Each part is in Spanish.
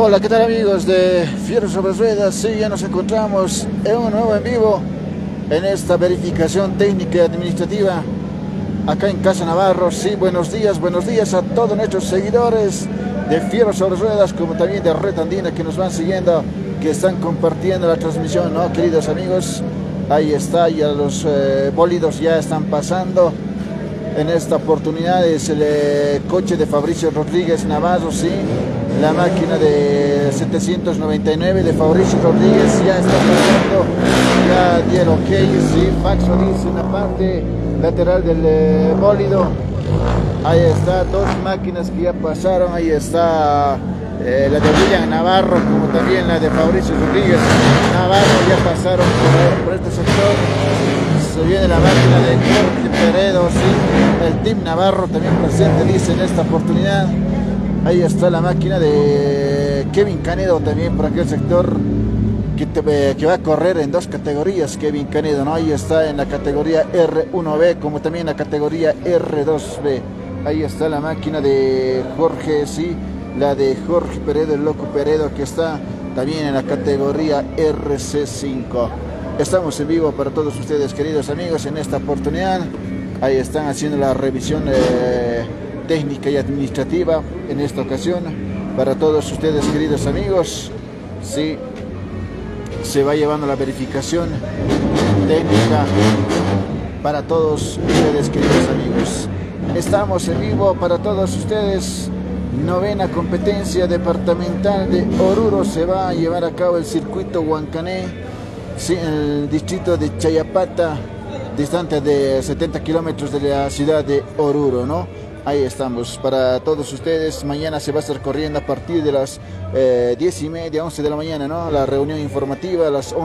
Hola, ¿qué tal amigos de Fierro sobre Ruedas? Sí, ya nos encontramos en un nuevo en vivo en esta verificación técnica y administrativa acá en Casa Navarro. Sí, buenos días a todos nuestros seguidores de Fierro sobre Ruedas, como también de Red Andina, que nos van siguiendo, que están compartiendo la transmisión, ¿no, queridos amigos? Ahí está, ya los bólidos ya están pasando. En esta oportunidad es el coche de Fabricio Rodríguez Navarro, sí. La máquina de 799 de Fabricio Rodríguez ya está pasando, ya dieron ok, sí, Faxo dice en la parte lateral del bólido. Ahí está, dos máquinas que ya pasaron, ahí está la de William Navarro, como también la de Fabricio Rodríguez Navarro, ya pasaron por este sector. Se viene la máquina de Jorge Peredo, sí, el Team Navarro también presente, dice en esta oportunidad. Ahí está la máquina de Kevin Canedo también por aquel sector que va a correr en dos categorías, Kevin Canedo, ¿no? Ahí está en la categoría R1B como también en la categoría R2B. Ahí está la máquina de Jorge, sí, la de Jorge Peredo, el Loco Peredo, que está también en la categoría RC5. Estamos en vivo para todos ustedes, queridos amigos, en esta oportunidad. Ahí están haciendo la revisión técnica y administrativa en esta ocasión para todos ustedes, queridos amigos. Sí, se va llevando la verificación técnica para todos ustedes, queridos amigos. Estamos en vivo para todos ustedes. Novena competencia departamental de Oruro. Se va a llevar a cabo el circuito Huancané, sí, en el distrito de Chayapata, distante de 70 kilómetros de la ciudad de Oruro, ¿no? Ahí estamos para todos ustedes. Mañana se va a estar corriendo a partir de las 10:30, 11 de la mañana, ¿no? La reunión informativa a las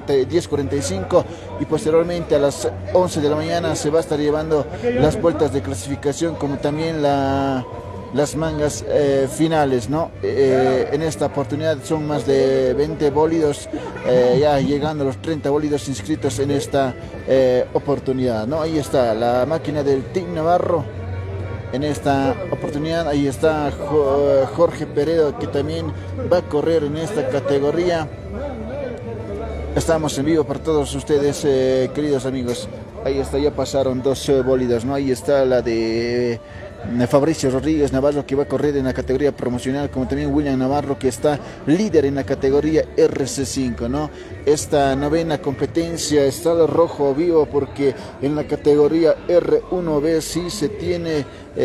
10:45 y posteriormente a las 11 de la mañana se va a estar llevando las vueltas de clasificación, como también las mangas finales, ¿no? En esta oportunidad son más de 20 bólidos, ya llegando a los 30 bólidos inscritos en esta oportunidad, ¿no? Ahí está la máquina del Team Navarro. En esta oportunidad ahí está Jorge Peredo, que también va a correr en esta categoría. Estamos en vivo para todos ustedes, queridos amigos. Ahí está, ya pasaron dos bólidos, ¿no? Ahí está la de Fabricio Rodríguez Navarro, que va a correr en la categoría promocional, como también William Navarro, que está líder en la categoría RC5, ¿no? Esta novena competencia está al rojo vivo, porque en la categoría R1B sí se tiene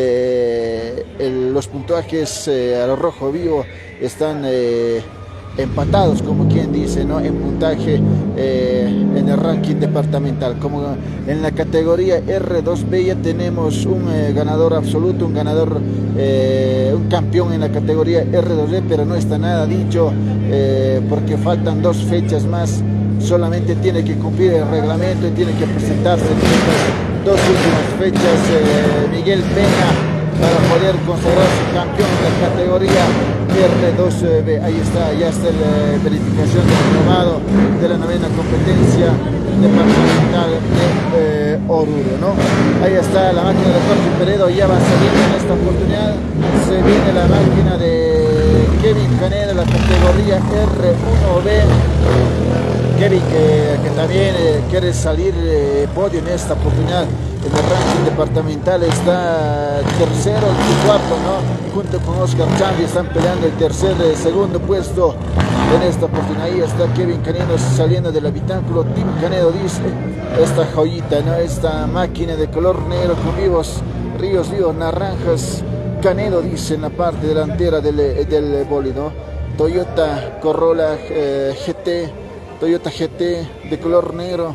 los puntajes al rojo vivo, están empatados, como quien dice, ¿no? En puntaje en el ranking departamental. Como en la categoría R2B ya tenemos un ganador absoluto, un ganador, un campeón en la categoría R2B, pero no está nada dicho, porque faltan dos fechas más. Solamente tiene que cumplir el reglamento y tiene que presentarse en estas dos últimas fechas Miguel Peña para poder consagrarse campeón de la categoría R2B. Ahí está, ya está la verificación del aprobado de la novena competencia departamental de Oruro, ¿no? Ahí está la máquina de Jorge Peredo, ya va a salir en esta oportunidad. Se viene la máquina de Kevin Canedo, la categoría R1B. Kevin, que también quiere salir podio en esta oportunidad. En el ranking departamental está tercero y cuarto, ¿no? Junto con Oscar Chambi están peleando el segundo puesto en esta oportunidad. Ahí está Kevin Canedo saliendo del habitáculo. Team Canedo dice, esta joyita, ¿no? Esta máquina de color negro con ríos vivos naranjas. Canedo dice en la parte delantera del bólido. Toyota Corolla Toyota GT de color negro.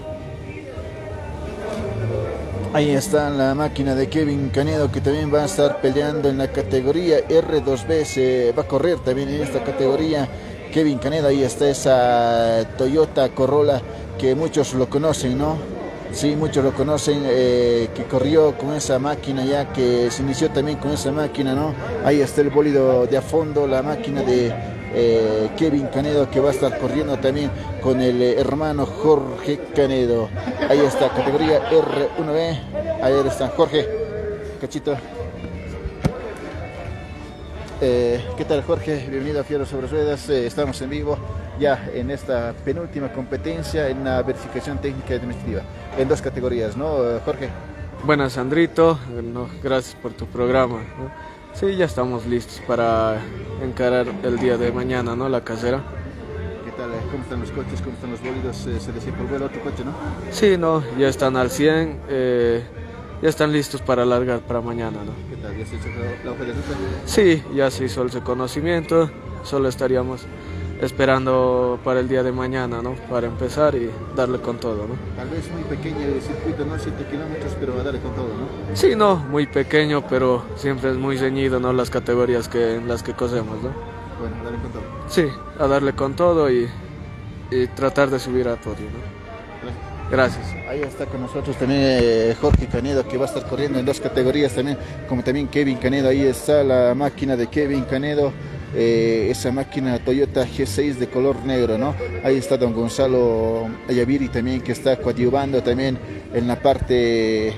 Ahí está la máquina de Kevin Canedo, que también va a estar peleando en la categoría R2B. Se va a correr también en esta categoría Kevin Canedo. Ahí está esa Toyota Corolla que muchos lo conocen, ¿no? Sí, muchos lo conocen, que corrió con esa máquina, ya que se inició también con esa máquina, ¿no? Ahí está el bólido de a fondo, la máquina de Kevin Canedo, que va a estar corriendo también con el hermano Jorge Canedo. Ahí está, categoría R1B. Ahí está Jorge, cachito. ¿Qué tal, Jorge? Bienvenido a Fierro sobre Ruedas. Estamos en vivo ya en esta penúltima competencia en la verificación técnica administrativa en dos categorías, ¿no, Jorge? Buenas, Sandrito. No, gracias por tu programa, ¿no? Sí, ya estamos listos para encarar el día de mañana, ¿no? La carrera. ¿Qué tal? ¿Cómo están los coches? ¿Cómo están los bólidos? Se decía por ver otro coche, ¿no? Sí, no, ya están al 100. Ya están listos para largar para mañana, ¿no? ¿Qué tal? ¿Ya se hizo la hoja de ruta? Sí, ya se hizo el reconocimiento. Solo estaríamos esperando para el día de mañana, ¿no? Para empezar y darle con todo, ¿no? Tal vez muy pequeño el circuito, ¿no? 7 kilómetros, pero a darle con todo, ¿no? Sí, no, muy pequeño, pero siempre es muy ceñido, ¿no? Las categorías en las que cosemos, ¿no? Bueno, a darle con todo. Sí, a darle con todo y tratar de subir a podio, ¿no? Gracias. Ahí está con nosotros también Jorge Canedo, que va a estar corriendo en dos categorías también, como también Kevin Canedo. Ahí está la máquina de Kevin Canedo, esa máquina Toyota G6 de color negro, ¿no? Ahí está don Gonzalo Ayaviri también, que está coadyuvando también en la parte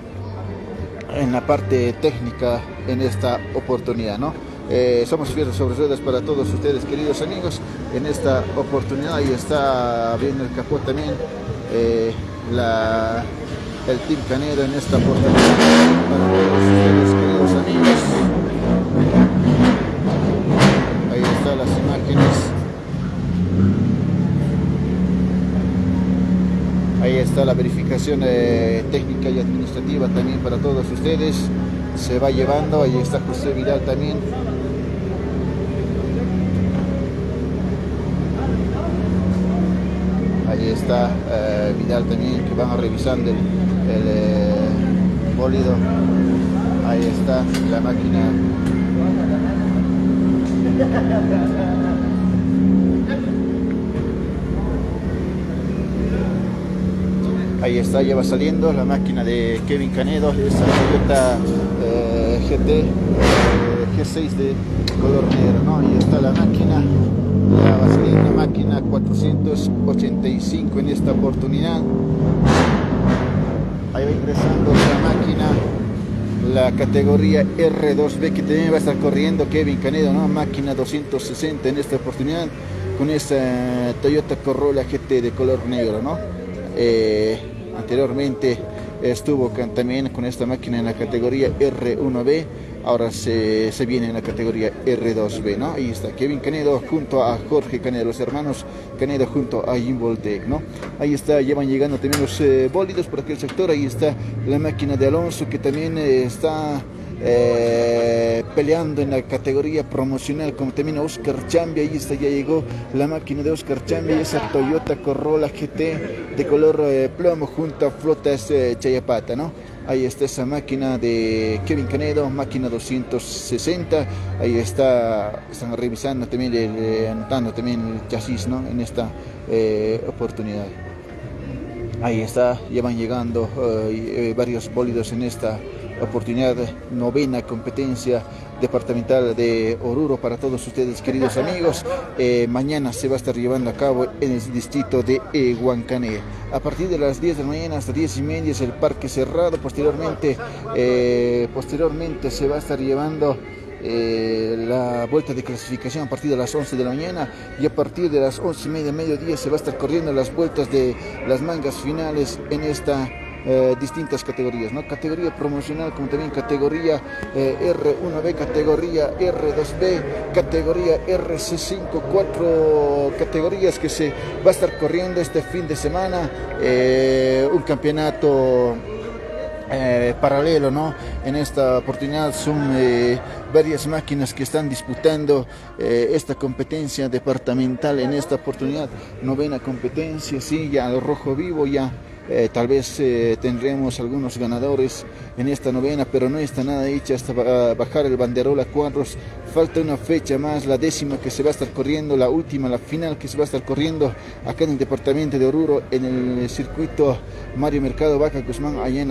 técnica en esta oportunidad, ¿no? Somos Fierro sobre Ruedas para todos ustedes, queridos amigos. En esta oportunidad ahí está viendo el capó también el Team Canedo en esta oportunidad para todos ustedes, queridos amigos. Ahí están las imágenes. Ahí está la verificación técnica y administrativa también para todos ustedes. Se va llevando, ahí está José Vidal también. Ahí está Vidal también, que van revisando el bólido. Ahí está la máquina. Ahí está, ya va saliendo la máquina de Kevin Canedo, esa Toyota GT G6 de color negro, ¿no? Ahí está la máquina, ya va saliendo la máquina 485 en esta oportunidad. Ahí va ingresando la máquina, la categoría R2B, que también va a estar corriendo Kevin Canedo, ¿no? Máquina 260 en esta oportunidad, con esa Toyota Corolla GT de color negro, ¿no? Anteriormente estuvo también con esta máquina en la categoría R1B, ahora se viene en la categoría R2B, ¿no? Ahí está Kevin Canedo junto a Jorge Canedo, los hermanos Canedo junto a Involtec, ¿no? Ahí está, ya van llegando también los bólidos por aquel sector. Ahí está la máquina de Alonso, que también está peleando en la categoría promocional, como también Oscar Chambi. Ahí está, ya llegó la máquina de Oscar Chambi, esa Toyota Corolla GT de color plomo junto a Flotas Chayapata, ¿no? Ahí está esa máquina de Kevin Canedo, máquina 260. Ahí está, están revisando también, anotando también el chasis, ¿no? En esta oportunidad. Ahí está, ya van llegando varios bólidos en esta oportunidad, novena competencia departamental de Oruro para todos ustedes, queridos amigos. Mañana se va a estar llevando a cabo en el distrito de Huancané. A partir de las 10 de la mañana hasta 10:30 es el parque cerrado. Posteriormente se va a estar llevando la vuelta de clasificación a partir de las 11 de la mañana, y a partir de las 11:30 mediodía se va a estar corriendo las vueltas de las mangas finales en esta distintas categorías, ¿no? Categoría promocional, como también categoría R1B, categoría R2B, categoría RC5, 4 categorías que se va a estar corriendo este fin de semana. Un campeonato paralelo, ¿no? En esta oportunidad son varias máquinas que están disputando esta competencia departamental. En esta oportunidad, novena competencia, sí, ya al rojo vivo, ya tal vez tendremos algunos ganadores en esta novena, pero no está nada hecha hasta bajar el banderol a cuadros. Falta una fecha más, la 10ª, que se va a estar corriendo, la última, la final, que se va a estar corriendo acá en el departamento de Oruro, en el circuito Mario Mercado Vaca Guzmán, allá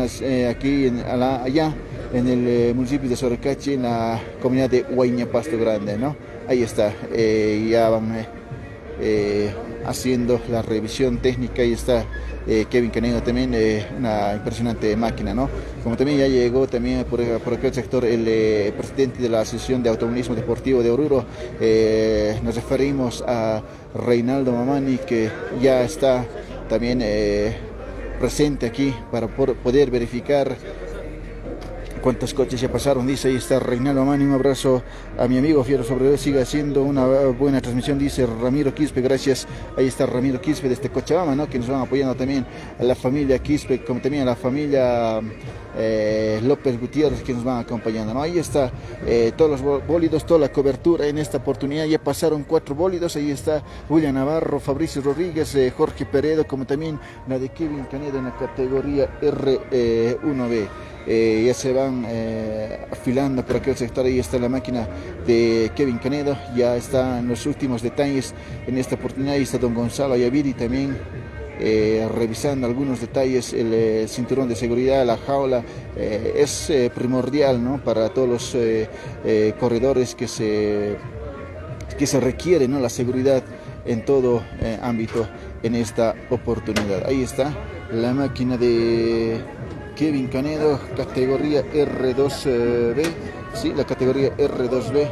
en el municipio de Soracachi, en la comunidad de Huayña Pasto Grande, ¿no? Ahí está, ya van haciendo la revisión técnica. Ahí está Kevin Canedo también, una impresionante máquina, ¿no? Como también ya llegó también por aquel sector el presidente de la Asociación de Automovilismo Deportivo de Oruro. Nos referimos a Reinaldo Mamani, que ya está también presente aquí para poder verificar cuántos coches ya pasaron. Dice, ahí está Reinaldo Mamani. Un abrazo a mi amigo Fiero Sobre, sigue haciendo una buena transmisión, dice Ramiro Quispe. Gracias, ahí está Ramiro Quispe desde Cochabamba, ¿no? Que nos van apoyando también a la familia Quispe, como también a la familia López Gutiérrez, que nos van acompañando, ¿no? Ahí está todos los bólidos, toda la cobertura en esta oportunidad. Ya pasaron 4 bólidos. Ahí está William Navarro, Fabricio Rodríguez, Jorge Peredo, como también la de Kevin Canedo en la categoría R1B. Ya se van afilando por aquel sector. Ahí está la máquina de Kevin Canedo, ya está en los últimos detalles en esta oportunidad. Ahí está don Gonzalo Ayaviri también revisando algunos detalles. El cinturón de seguridad, la jaula, es primordial, ¿no? Para todos los corredores que se requiere, ¿no? La seguridad en todo ámbito en esta oportunidad. Ahí está la máquina de Kevin Canedo, categoría R2B, sí, la categoría R2B.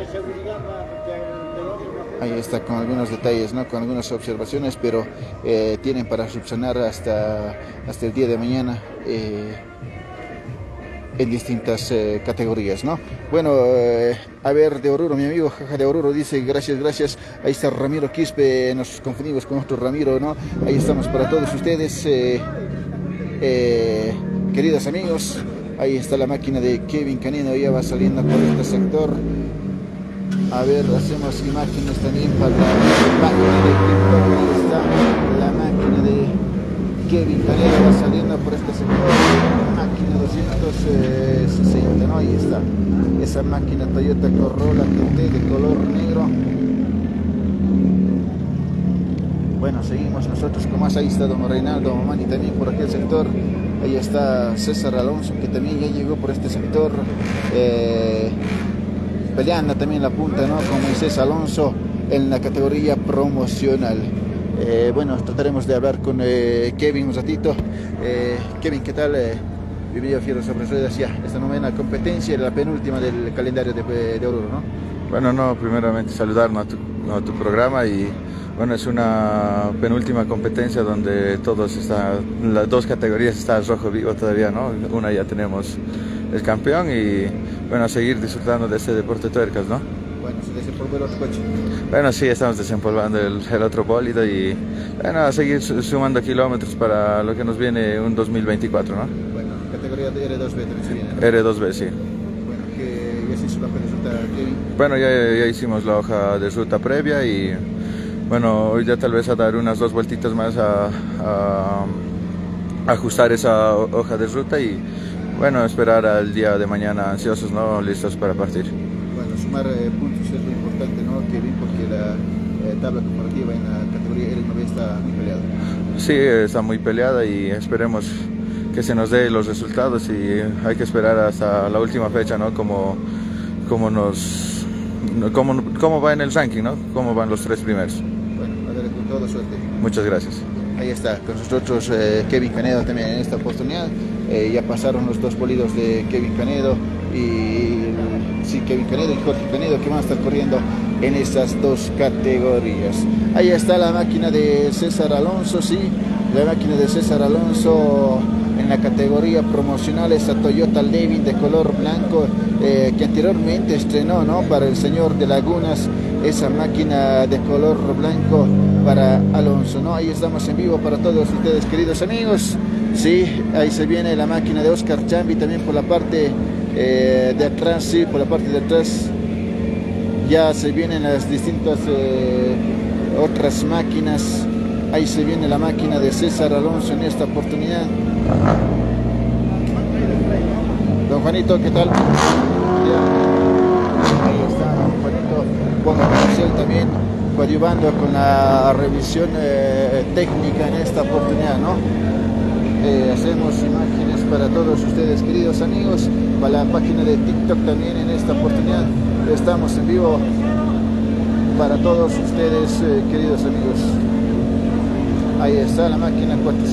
Ahí está con algunos detalles, ¿no? Con algunas observaciones, pero tienen para subsanar hasta el día de mañana en distintas categorías, ¿no? Bueno, a ver, de Oruro, mi amigo Jaja de Oruro dice gracias. Ahí está Ramiro Quispe, nos confundimos con otro Ramiro, ¿no? Ahí estamos para todos ustedes. Queridos amigos, ahí está la máquina de Kevin Canedo, ya va saliendo por este sector. A ver, hacemos imágenes también para la página de TikTok. Ahí está la máquina de Kevin Canedo, va saliendo por este sector. Máquina 260, ¿no? Ahí está esa máquina Toyota Corolla GT de color negro. Bueno, seguimos nosotros con más. Ahí está don Reinaldo Mamani también por aquel sector. Ahí está César Alonso, que también ya llegó por este sector, peleando también la punta, ¿no? Con Moisés Alonso en la categoría promocional. Bueno, trataremos de hablar con Kevin un ratito. Kevin, ¿qué tal? Bienvenido a Fieros sobre Ruedas, ya esta novena competencia, la penúltima del calendario de Oruro, ¿no? Bueno, no, primeramente saludarnos a tu programa y bueno, es una penúltima competencia donde las dos categorías están rojo vivo todavía, ¿no? Una ya tenemos el campeón y bueno, a seguir disfrutando de este deporte tuercas, ¿no? Bueno, ¿se desempolvó el otro coche? Bueno, sí, estamos desempolvando el otro bólido y bueno, a seguir sumando kilómetros para lo que nos viene un 2024, ¿no? Bueno, categoría de R2B también se viene, ¿no? R2B, sí. Bueno, que ya se hizo la ruta, Kevin. Bueno, ya hicimos la hoja de ruta previa y bueno, hoy ya tal vez a dar unas 2 vueltitas más a ajustar esa hoja de ruta y bueno, esperar al día de mañana ansiosos, ¿no? Listos para partir. Bueno, sumar puntos es lo importante, ¿no, Kevin? Porque la tabla comparativa en la categoría R9 está muy peleada. Sí, está muy peleada y esperemos que se nos dé los resultados y hay que esperar hasta la última fecha, ¿no? Cómo va en el ranking, ¿no? Cómo van los 3 primeros. Bueno, darle con toda suerte. Muchas gracias. Ahí está, con nosotros Kevin Canedo también en esta oportunidad. Ya pasaron los 2 bolidos de Kevin Canedo y Kevin Canedo y Jorge Canedo, que van a estar corriendo en estas 2 categorías. Ahí está la máquina de César Alonso, sí, la máquina de César Alonso en la categoría promocional, esa Toyota Levin de color blanco que anteriormente estrenó, ¿no? Para el señor de Lagunas, esa máquina de color blanco para Alonso, ¿no? Ahí estamos en vivo para todos ustedes, queridos amigos. Sí, ahí se viene la máquina de Oscar Chambi también por la parte de atrás, sí, por la parte de atrás. Ya se vienen las distintas otras máquinas. Ahí se viene la máquina de César Alonso en esta oportunidad. Don Juanito, ¿qué tal? Ahí está don Juanito, buen comercial también, coadyuvando con la revisión técnica en esta oportunidad, ¿no? Hacemos imágenes para todos ustedes, queridos amigos, para la página de TikTok también en esta oportunidad. Estamos en vivo para todos ustedes, queridos amigos. Ahí está la máquina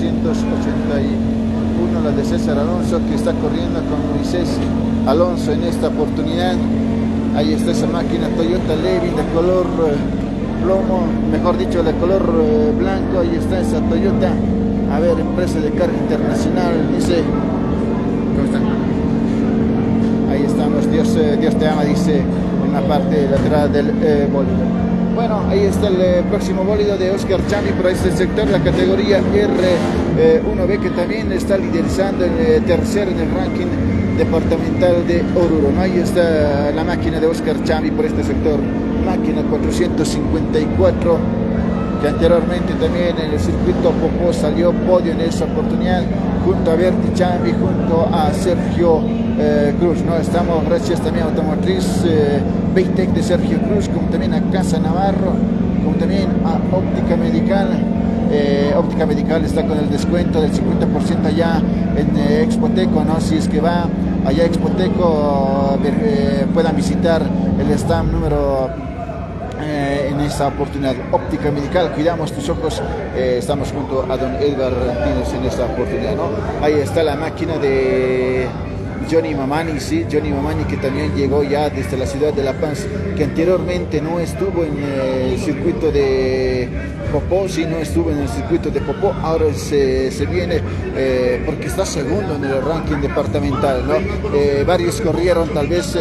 481, la de César Alonso, que está corriendo con Moisés Alonso en esta oportunidad. Ahí está esa máquina Toyota Levin de color plomo, mejor dicho de color blanco. Ahí está esa Toyota, a ver, empresa de carga internacional, dice. ¿Cómo están? Ahí estamos, Dios te ama, dice en la parte lateral del bólido. Bueno, ahí está el próximo bólido de Oscar Chambi por este sector, la categoría R1B, que también está liderizando en tercero en el ranking departamental de Oruro, ¿no? Ahí está la máquina de Oscar Chambi por este sector, máquina 454, que anteriormente también en el circuito Popó salió podio en esa oportunidad, junto a Berti Chambi, junto a Sergio Cruz, ¿no? Estamos gracias también a Automotriz Beitec de Sergio Cruz, como también a Casa Navarro, como también a Óptica Medical. Óptica Medical está con el descuento del 50% allá en Expoteco, ¿no? Si es que va allá a Expoteco, puedan visitar el stand número en esta oportunidad. Óptica Medical, cuidamos tus ojos. Estamos junto a don Edgar Pines en esta oportunidad, ¿no? Ahí está la máquina de Johnny Mamani, sí, Johnny Mamani, que también llegó ya desde la ciudad de La Paz, que anteriormente no estuvo en el circuito de Popó, sí, no estuvo en el circuito de Popó, ahora se viene porque está segundo en el ranking departamental, ¿no? Varios corrieron tal vez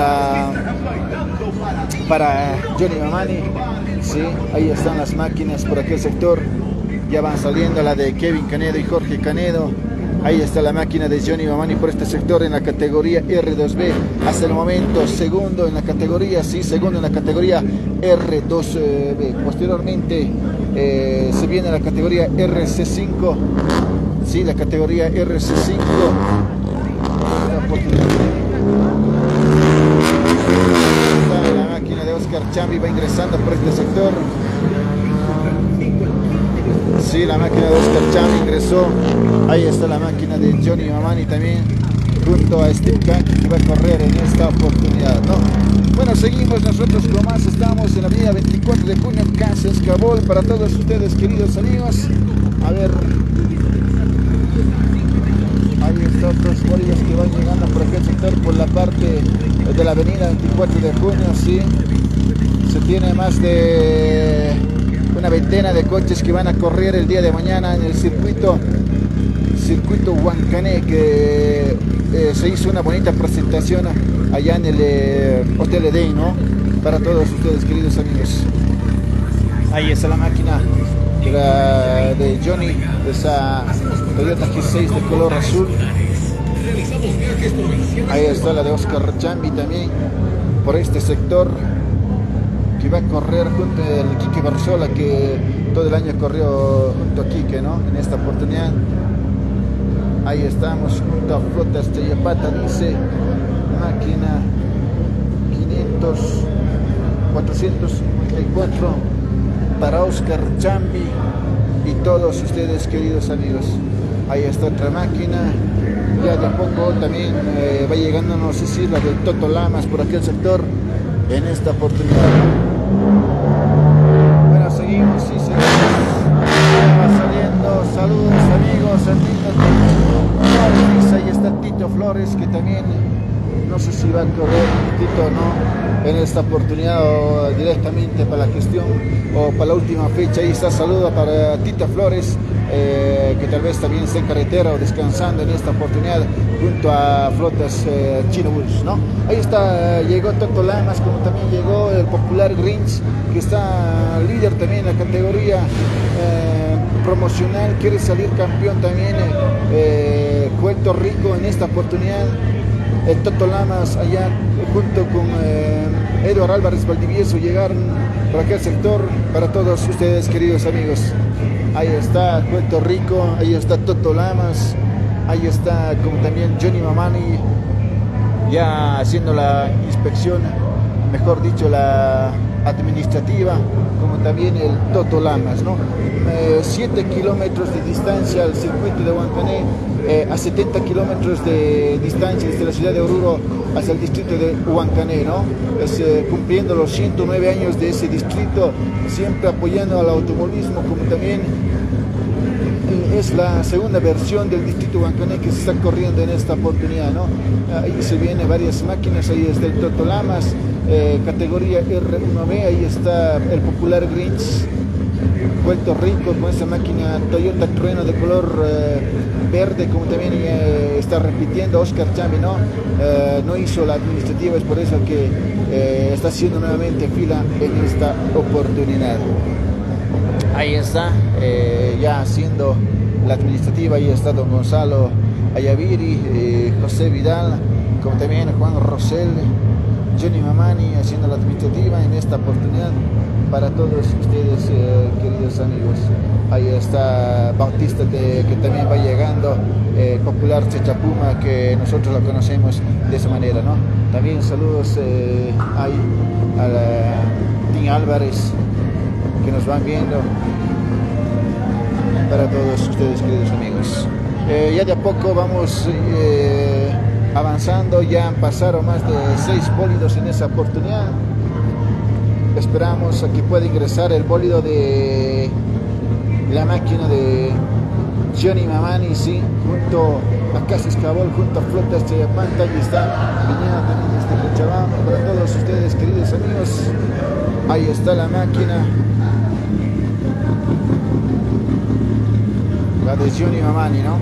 para Johnny Mamani, sí, ahí están las máquinas por aquel sector, ya van saliendo la de Kevin Canedo y Jorge Canedo. Ahí está la máquina de Johnny Mamani por este sector en la categoría R2B. Hasta el momento segundo en la categoría, sí, segundo en la categoría R2B. Posteriormente se viene la categoría RC5. Sí, la categoría RC5. La máquina de Oscar Chambi va ingresando por este sector. Sí, la máquina de Oscar Chambi ingresó. Ahí está la máquina de Johnny Mamani también, junto a Steve Kank, que va a correr en esta oportunidad, ¿no? Bueno, seguimos nosotros con más. Estamos en la avenida 24 de junio, Casa Escabol, para todos ustedes, queridos amigos. A ver, ahí están otros bólidos que van llegando por aquel sector, por la parte de la avenida 24 de junio, sí. Se tiene más de una veintena de coches que van a correr el día de mañana en el circuito Huancané, que se hizo una bonita presentación allá en el Hotel Edén, ¿no? Para todos ustedes, queridos amigos. Ahí está la máquina de Johnny, esa Toyota G6 de color azul. Ahí está la de Oscar Chambi también por este sector, que va a correr junto al Quique Barzola, que todo el año corrió junto a Quique, ¿no? En esta oportunidad. Ahí estamos junto a Flotas Teyapata, dice máquina 454 para Oscar Chambi y todos ustedes, queridos amigos. Ahí está otra máquina, ya de a poco también va llegando, no sé si la de Toto Lamas por aquel sector en esta oportunidad. Bueno, seguimos, sí, seguimos. Va saliendo, saludos amigos, Flores, ahí está Tito Flores, que también no sé si va a correr Tito o no en esta oportunidad, o directamente para la gestión o para la última fecha. Ahí está, saludo para Tito Flores, que tal vez también esté en carretera o descansando en esta oportunidad junto a Flotas Chino Bus, ¿no? Ahí está, llegó Toto Lamas, como también llegó el popular Grinch, que está líder también en la categoría promocional, quiere salir campeón también Puerto Rico en esta oportunidad. El Toto Lamas allá junto con Eduardo Álvarez Valdivieso llegaron para aquel sector, para todos ustedes, queridos amigos. Ahí está Puerto Rico, ahí está Toto Lamas, ahí está como también Johnny Mamani ya haciendo la inspección, mejor dicho la administrativa, como también el Toto Lamas, ¿no? 7 kilómetros de distancia al circuito de Huancané, a 70 kilómetros de distancia desde la ciudad de Oruro hacia el distrito de Huancané, ¿no? Cumpliendo los 109 años de ese distrito, siempre apoyando al automovilismo, como también es la segunda versión del distrito Huancané que se está corriendo en esta oportunidad, ¿no? Ahí se vienen varias máquinas, ahí está el Toto Lamas, categoría R1B, ahí está el popular Grinch, Puerto Rico, con esa máquina Toyota Trueno de color verde, como también está repitiendo Oscar Chambi, ¿no? No hizo la administrativa, es por eso que está haciendo nuevamente fila en esta oportunidad. Ahí está, ya haciendo la administrativa, ahí está don Gonzalo Ayaviri, José Vidal, como también Juan Rosell, Johnny Mamani haciendo la administrativa en esta oportunidad para todos ustedes, queridos amigos. Ahí está Bautista que también va llegando, popular Chechapuma, que nosotros lo conocemos de esa manera, ¿no? También saludos ahí a la Tim Álvarez, que nos van viendo, para todos ustedes, queridos amigos. Ya de a poco vamos avanzando, ya han pasado más de 6 bólidos en esa oportunidad. Esperamos a que pueda ingresar el bólido de la máquina de Johnny Mamani, sí, junto a Casas Cabol, junto a Flotas Chayapanta, y está viniendo también desde Cochabamba para todos ustedes, queridos amigos. Ahí está la máquina, la de Johnny Mamani, ¿no?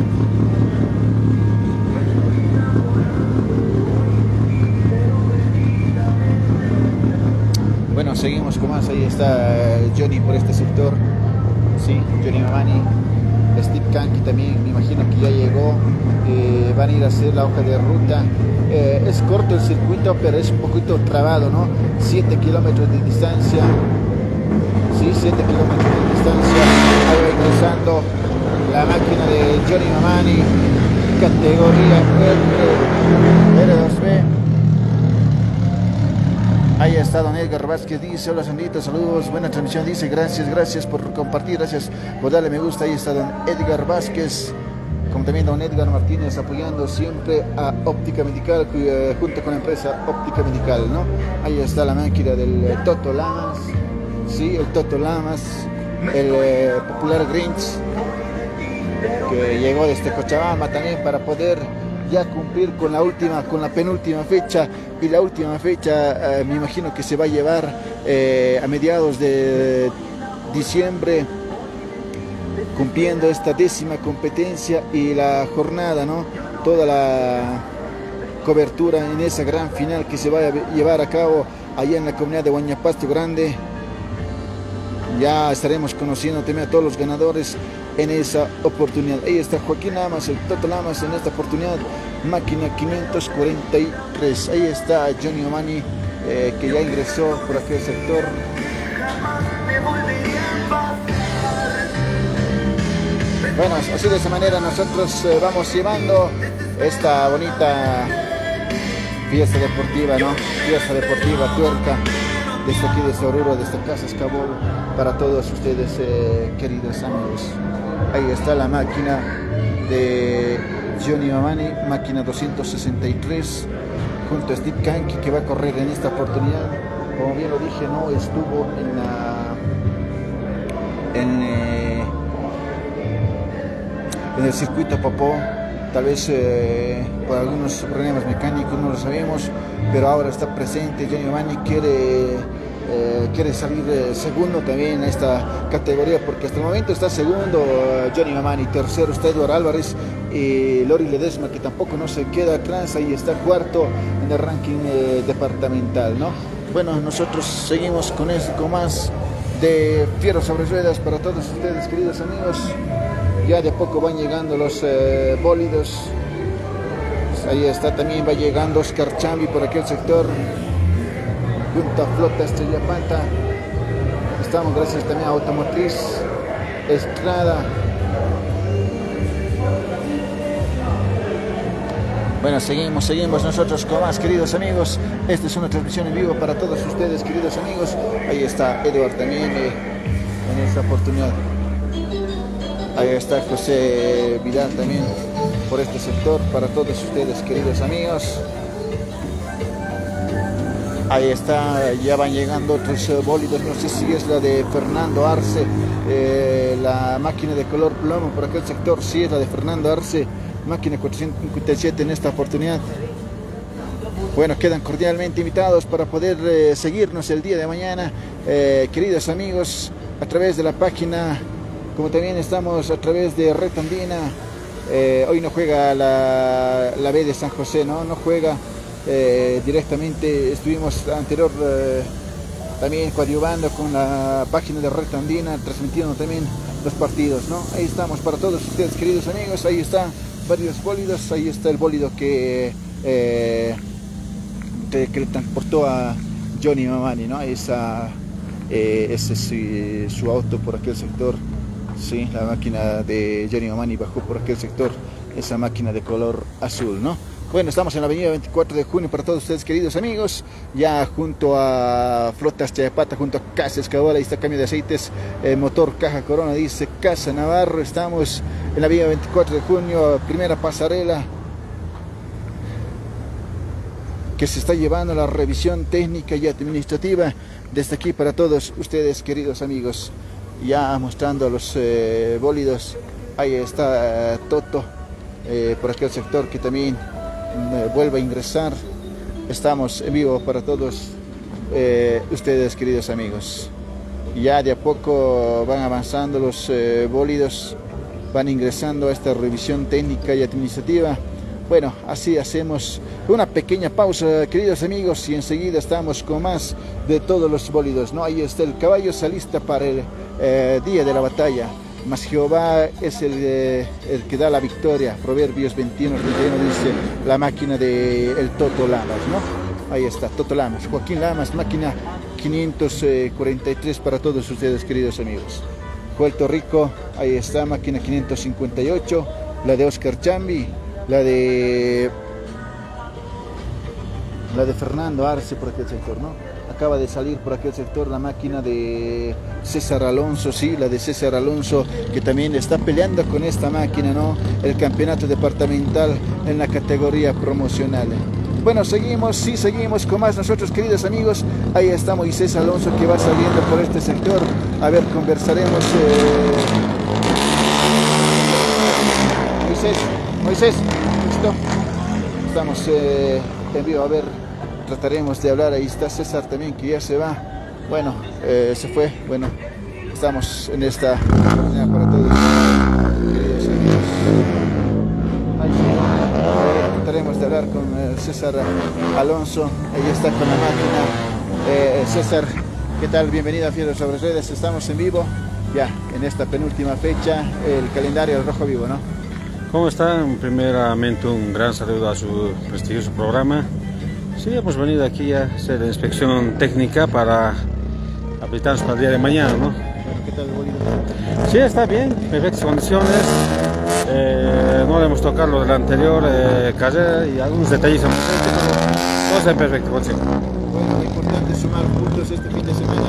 Bueno, seguimos con más. Ahí está Johnny por este sector, sí, Johnny Mamani. Steve Kanki también, me imagino que ya llegó. Van a ir a hacer la hoja de ruta. Es corto el circuito, pero es un poquito trabado, ¿no? 7 kilómetros de distancia. Sí, 7 kilómetros de distancia. Ahí va ingresando la máquina de Johnny Mamani, categoría R2B. Ahí está don Edgar Vázquez, dice: hola Sandrito, saludos, buena transmisión, dice, gracias por compartir, gracias por darle me gusta. Ahí está don Edgar Vázquez, como también don Edgar Martínez, apoyando siempre a Óptica Medical, junto con la empresa Óptica Medical, ¿no? Ahí está la máquina del Toto Lamas, sí, el Toto Lamas, el popular Grinch, que llegó desde Cochabamba también para poder ya cumplir con la penúltima fecha, y la última fecha me imagino que se va a llevar a mediados de diciembre, cumpliendo esta 10ª competencia y la jornada, ¿no? Toda la cobertura en esa gran final que se va a llevar a cabo allá en la comunidad de Huañapasto Grande. Ya estaremos conociendo también a todos los ganadores en esa oportunidad. Ahí está Joaquín Lamas, el Toto Lamas en esta oportunidad, máquina 543. Ahí está Johnny Mamani, que ya ingresó por aquel sector. Bueno, así de esa manera nosotros vamos llevando esta bonita fiesta deportiva, ¿no? Fiesta deportiva tuerca, desde aquí de Oruro, desde Casas Cabol, para todos ustedes, queridos amigos. Ahí está la máquina de Johnny Mamani, máquina 263, junto a Steve Kanki, que va a correr en esta oportunidad. Como bien lo dije, no estuvo en el circuito Popó, tal vez por algunos problemas mecánicos, no lo sabemos, pero ahora está presente. Johnny Mamani quiere salir segundo también en esta categoría, porque hasta el momento está segundo Johnny Mamani, tercero está Eduardo Álvarez y Lori Ledesma, que tampoco no se queda atrás, ahí está cuarto en el ranking departamental, ¿no? Bueno, nosotros seguimos con más de Fierro sobre Ruedas para todos ustedes, queridos amigos. Ya de a poco van llegando los bólidos. Ahí está, también va llegando Oscar Chambi por aquel sector, junto a Flota Estrellapanta. Estamos gracias también a Automotriz Estrada. Bueno, seguimos nosotros con más, queridos amigos. Esta es una transmisión en vivo para todos ustedes, queridos amigos. Ahí está Eduardo también en esta oportunidad. Ahí está José Vidal también por este sector para todos ustedes, queridos amigos. Ahí está, ya van llegando otros bólidos, no sé si es la de Fernando Arce, la máquina de color plomo por aquel sector, sí es la de Fernando Arce, máquina 457 en esta oportunidad. Bueno, quedan cordialmente invitados para poder seguirnos el día de mañana, queridos amigos, a través de la página, como también estamos a través de Red Andina. Hoy no juega la B de San José, no juega directamente. Estuvimos anterior también coadyuvando con la página de Red Andina, transmitiendo también los partidos, ¿no? Ahí estamos para todos ustedes, queridos amigos. Ahí están varios bólidos. Ahí está el bólido que le transportó a Johnny Mamani, ¿no? Ese es su auto por aquel sector. Sí, la máquina de Johnny Mamani bajó por aquel sector, esa máquina de color azul, ¿no? Bueno, estamos en la avenida 24 de junio para todos ustedes, queridos amigos, ya junto a Flotas Chayapata, junto a Casa Excavadora. Ahí está cambio de aceites, motor Caja Corona, dice Casa Navarro. Estamos en la avenida 24 de junio, primera pasarela, que se está llevando la revisión técnica y administrativa desde aquí para todos ustedes, queridos amigos. Ya mostrando los bólidos. Ahí está Toto por aquel sector, que también vuelve a ingresar. Estamos en vivo para todos ustedes, queridos amigos. Ya de a poco van avanzando los bólidos, van ingresando a esta revisión técnica y administrativa. Bueno, así hacemos una pequeña pausa, queridos amigos, y enseguida estamos con más de todos los bólidos, ¿no? Ahí está el caballo, se alista para el día de la batalla. Mas Jehová es el que da la victoria. Proverbios 21, 31 dice la máquina de el Toto Lamas, ¿no? Ahí está, Toto Lamas, Joaquín Lamas, máquina 543 para todos ustedes, queridos amigos. Puerto Rico, ahí está, máquina 558, la de Oscar Chambi, la de Fernando Arce por aquel sector, ¿no? Acaba de salir por aquel sector la máquina de César Alonso, sí, la de César Alonso, que también está peleando con esta máquina, ¿no? El campeonato departamental en la categoría promocional. Bueno, seguimos con más nosotros, queridos amigos. Ahí está Moisés Alonso, que va saliendo por este sector. A ver, conversaremos. Moisés, listo. Estamos en vivo, a ver, trataremos de hablar. Ahí está César también, que ya se va. Bueno, se fue. Bueno, estamos en esta oportunidad para todos. Trataremos de hablar con César Alonso. Ahí está con la máquina. César, ¿qué tal? Bienvenido a Fiebre sobre Redes. Estamos en vivo ya en esta penúltima fecha, el calendario del Rojo Vivo, ¿no? ¿Cómo están? Primeramente un gran saludo a su prestigioso programa. Sí, hemos venido aquí a hacer la inspección técnica para habilitarnos para el día de mañana, ¿no? ¿Qué tal el bólido? Sí, está bien, perfectas condiciones. No le hemos tocado lo del anterior carrera y algunos detalles. Todo está en perfecto, consigo. Bueno, lo importante es sumar puntos este fin de semana.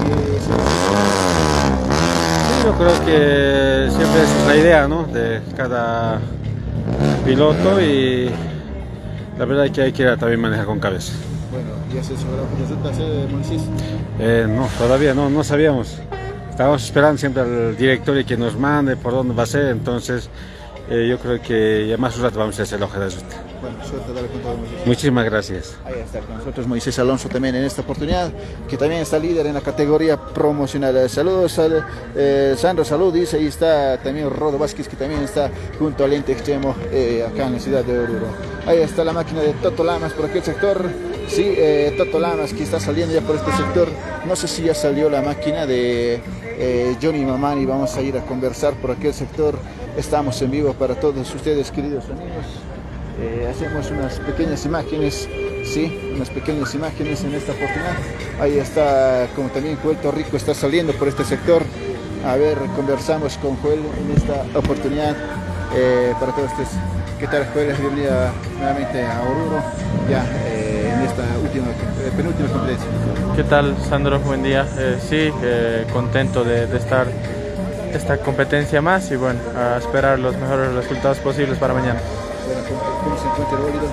Yo creo que siempre esa es la idea, ¿no? De cada piloto, y la verdad es que hay que también manejar con cabeza. Bueno, ¿ya se sabrá por resultas, Moisés? No, todavía no sabíamos. Estábamos esperando siempre al directorio que nos mande por dónde va a ser, entonces yo creo que ya más un rato vamos a hacer la hoja de ruta. Bueno, suerte, dale con todo, Moisés. Muchísimas gracias. Ahí está con nosotros Moisés Alonso también en esta oportunidad, que también está líder en la categoría promocional. Saludos al Sandro, salud, dice. Ahí está también Rodo Vázquez, que también está junto al ente extremo acá en la ciudad de Oruro. Ahí está la máquina de Toto Lamas por aquel sector. Sí, Toto Lamas, que está saliendo ya por este sector. No sé si ya salió la máquina de Johnny Mamani. Vamos a ir a conversar por aquel sector. Estamos en vivo para todos ustedes, queridos amigos. Hacemos unas pequeñas imágenes, sí, unas pequeñas imágenes en esta oportunidad. Ahí está, como también Puerto Rico está saliendo por este sector. A ver, conversamos con Joel en esta oportunidad para todos ustedes. ¿Qué tal, Joel? Bienvenida nuevamente a Oruro, ya en esta penúltima competencia. ¿Qué tal, Sandro? Buen día. Sí, contento de estar esta competencia más, y bueno, a esperar los mejores resultados posibles para mañana. Bueno, ¿cómo se encuentra el bólido?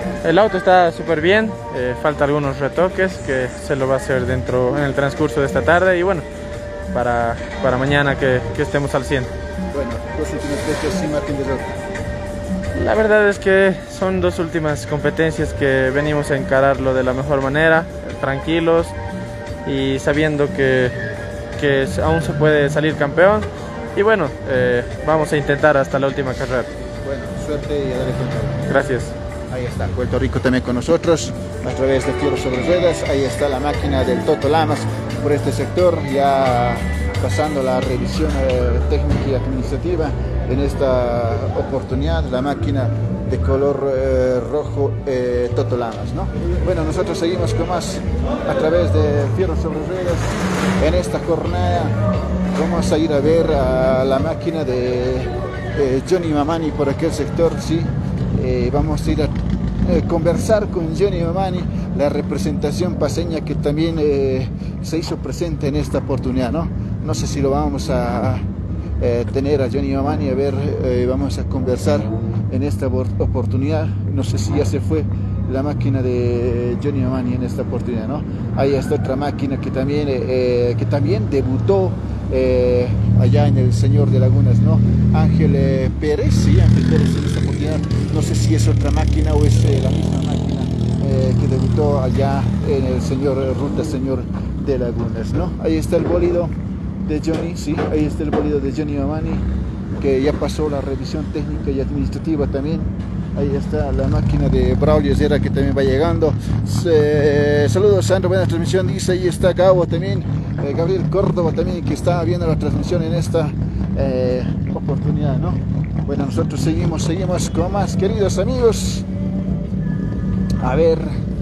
El auto está súper bien, falta algunos retoques que se lo va a hacer en el transcurso de esta tarde y bueno, para mañana que estemos al 100. Bueno, dos últimas fechas sin Martín de Roca. La verdad es que son dos últimas competencias que venimos a encararlo de la mejor manera, tranquilos y sabiendo que aún se puede salir campeón y bueno, vamos a intentar hasta la última carrera. Bueno, suerte y a darle con todo. Gracias. Ahí está, Puerto Rico también con nosotros a través de Fierro sobre Ruedas. Ahí está la máquina del Toto Lamas por este sector, ya pasando la revisión técnica y administrativa. En esta oportunidad la máquina de color rojo Toto Lamas, ¿no? Bueno, nosotros seguimos con más a través de Fierro sobre Ruedas. En esta jornada vamos a ir a ver a la máquina de Johnny Mamani por aquel sector, sí. Vamos a ir a conversar con Johnny Mamani, la representación paseña que también se hizo presente en esta oportunidad, ¿no? No sé si lo vamos a tener a Johnny Mamani, a ver, vamos a conversar en esta oportunidad. No sé si ya se fue la máquina de Johnny Mamani en esta oportunidad, ¿no? Ahí está otra máquina que también debutó allá en el Señor de Lagunas, ¿no? Ángel Pérez, sí, Ángel Pérez en esta oportunidad. No sé si es otra máquina o es la misma máquina que debutó allá en el Ruta Señor de Lagunas, ¿no? Ahí está el bólido de Johnny, sí, ahí está el bólido de Johnny Mamani, que ya pasó la revisión técnica y administrativa también. Ahí está la máquina de Braulio Zera que también va llegando. Saludos, Sandro, buena transmisión, dice. Ahí está Gabo también, Gabriel Córdoba también, que está viendo la transmisión en esta oportunidad, ¿no? Bueno, nosotros seguimos con más, queridos amigos. A ver,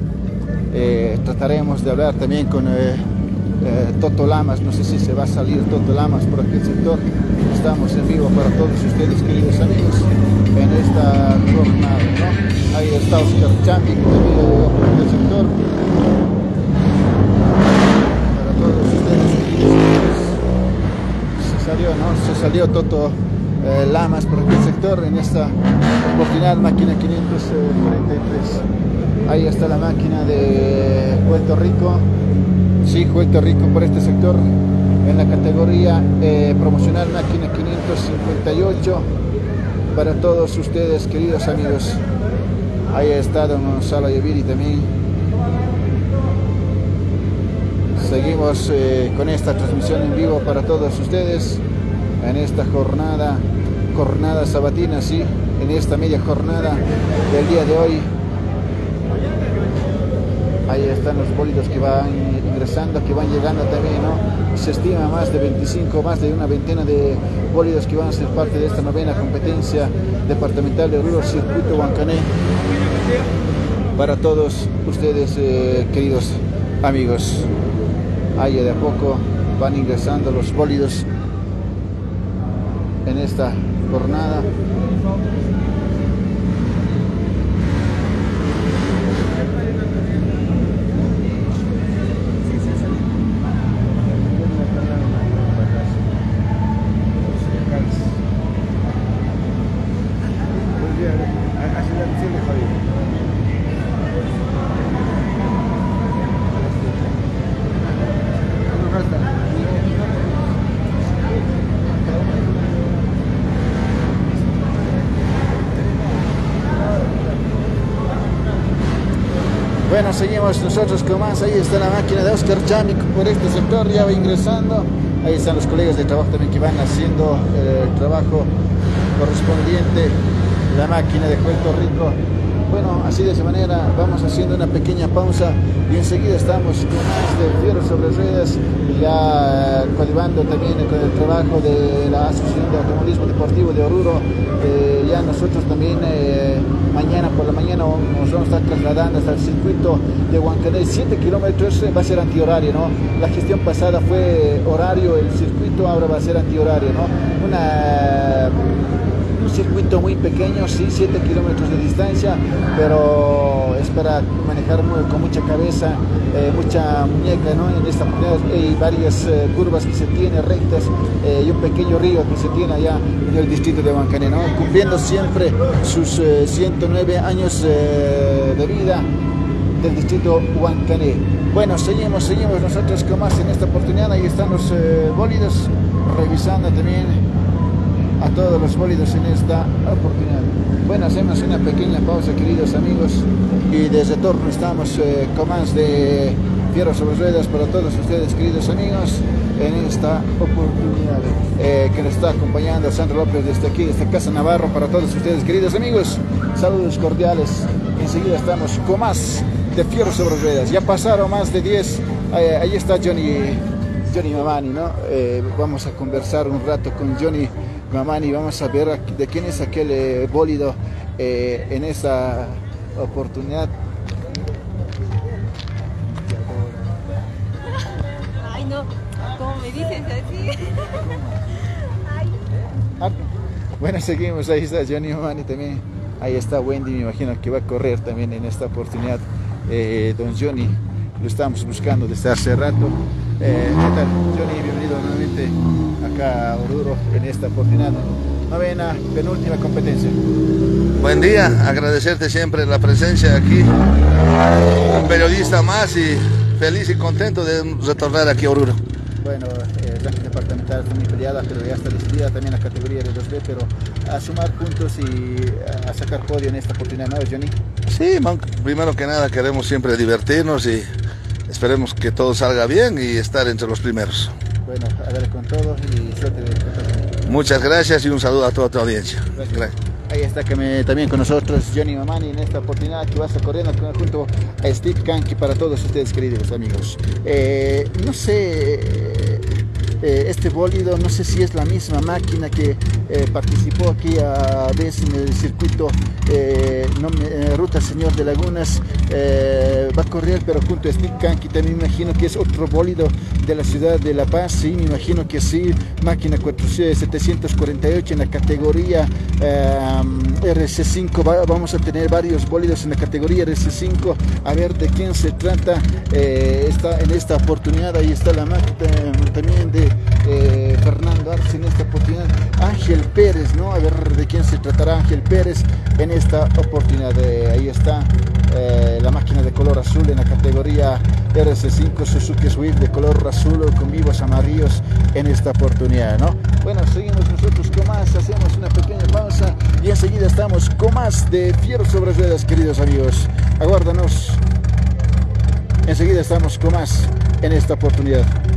trataremos de hablar también con Toto Lamas. No sé si se va a salir Toto Lamas por aquel sector. Estamos en vivo para todos ustedes, queridos amigos, en esta jornada, ¿no? Ahí está Oscar Chambi, que también llegó por aquel sector. Para todos ustedes, queridos amigos. Se salió Toto Lamas por aquel sector en esta oportunidad, máquina 543. Ahí está la máquina de Puerto Rico. Sí, Puerto Rico por este sector en la categoría promocional, máquina 558 para todos ustedes, queridos amigos. Ahí está don Gonzalo Yaviri también. Seguimos con esta transmisión en vivo para todos ustedes en esta jornada sabatina, sí, en esta media jornada del día de hoy. Ahí están los bólidos que van ingresando, que van llegando también, ¿no? Se estima más de una veintena de bólidos que van a ser parte de esta novena competencia departamental de Oruro Circuito Huancané. Para todos ustedes, queridos amigos. Ahí de a poco van ingresando los bólidos en esta jornada. Bueno, seguimos nosotros con más. Ahí está la máquina de Oscar Chamic por este sector, ya va ingresando. Ahí están los colegas de trabajo también que van haciendo el trabajo correspondiente. La máquina de Puerto Rico. Bueno, así de esa manera vamos haciendo una pequeña pausa y enseguida estamos con más de Fierro sobre Ruedas, ya coadyuvando también con el trabajo de la Asociación de Automovilismo Deportivo de Oruro. Ya nosotros también mañana por la mañana nos vamos a estar trasladando hasta el circuito de Huancané. 7 kilómetros va a ser antihorario, ¿no? La gestión pasada fue horario el circuito, ahora va a ser antihorario, ¿no? un circuito muy pequeño, sí, 7 kilómetros de distancia, pero es para manejar con mucha cabeza, mucha muñeca, ¿no? En esta oportunidad hay varias curvas que se tienen, rectas, y un pequeño río que se tiene allá en el distrito de Huancané, ¿no? Cumpliendo siempre sus 109 años de vida del distrito Huancané. Bueno, seguimos nosotros con más en esta oportunidad. Ahí están los bólidos, revisando también a todos los bólidos en esta oportunidad. Bueno, hacemos una pequeña pausa, queridos amigos, y desde retorno estamos con más de Fierro sobre Ruedas para todos ustedes, queridos amigos, en esta oportunidad que nos está acompañando Sandro López desde aquí, desde Casa Navarro, para todos ustedes, queridos amigos. Saludos cordiales. Enseguida estamos con más de Fierro sobre Ruedas. Ya pasaron más de 10. Ahí está Johnny Mamani, ¿no? Vamos a conversar un rato con Johnny Mamani. Vamos a ver de quién es aquel bólido en esa oportunidad. Ay, no, ¿cómo me dicen así? Ay. Bueno, seguimos. Ahí está Johnny Mamani también. Ahí está Wendy, me imagino que va a correr también en esta oportunidad. Don Johnny, lo estamos buscando desde hace rato. ¿Qué tal, Johnny? Bienvenido nuevamente acá a Oruro en esta oportunidad. Novena, penúltima competencia. Buen día, agradecerte siempre la presencia aquí. Un periodista más y feliz y contento de retornar aquí a Oruro. Bueno, el ranking departamental está muy peleada, pero ya está decidida también la categoría de 2B, pero a sumar puntos y a sacar podio en esta oportunidad, ¿no, Johnny? Sí, primero que nada queremos siempre divertirnos y esperemos que todo salga bien y estar entre los primeros. Bueno, a ver con todo y suerte de contar. Muchas gracias y un saludo a toda tu audiencia. Gracias. Ahí está también con nosotros Johnny Mamani en esta oportunidad que va a estar corriendo junto a Steve Kanki para todos ustedes, queridos amigos. No sé, este bólido, no sé si es la misma máquina que participó aquí a veces en el circuito Ruta Señor de Lagunas. Va a correr, pero junto a Steve Kanki también me imagino que es otro bólido de la ciudad de La Paz. Sí, me imagino que sí, máquina 748 en la categoría RC5. Vamos a tener varios bólidos en la categoría RC5, a ver de quién se trata en esta oportunidad. Ahí está la máquina también de Fernando Arce en esta oportunidad. Ángel Pérez, ¿no? A ver de quién se tratará Ángel Pérez en esta oportunidad. Ahí está la máquina de color azul en la categoría RC5 Suzuki Swift de color azul con vivos amarillos en esta oportunidad, ¿no? Bueno, seguimos nosotros con más, hacemos una pequeña pausa y enseguida estamos con más de Fierro sobre Ruedas, queridos amigos. Aguárdanos. Enseguida estamos con más en esta oportunidad.